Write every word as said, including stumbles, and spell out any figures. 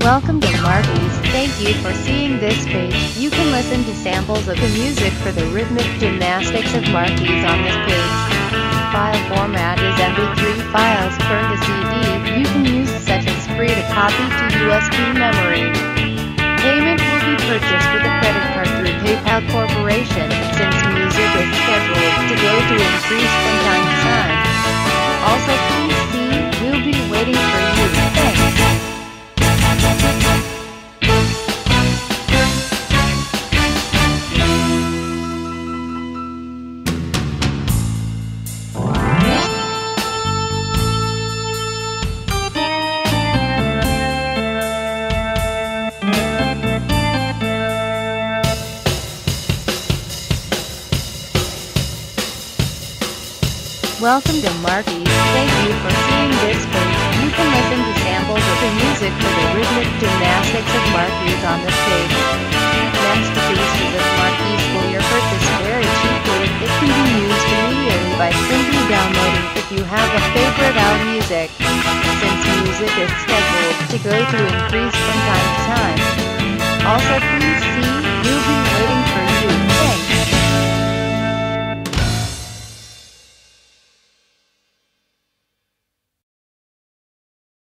Welcome to Marky's. Thank you for seeing this page. You can listen to samples of the music for the rhythmic gymnastics of Marky's on this page. File format is M P three files turned to C D. You can use such as free to copy to U S B memory. Payment will be purchased with a credit card through PayPal Corporation, since music is scheduled to go to increase from time to time. Also, please see, we'll be waiting for you. Thanks. Welcome to Marky's. Thank you for seeing this page. You can listen to samples of the music for the rhythmic gymnastics of Marky's on this page. Masterpieces of Marky's for your purchase very cheaply. It can be used immediately by simply downloading if you have a favorite out music, since music is scheduled to go to increase from time to time. Also, please see, you'll be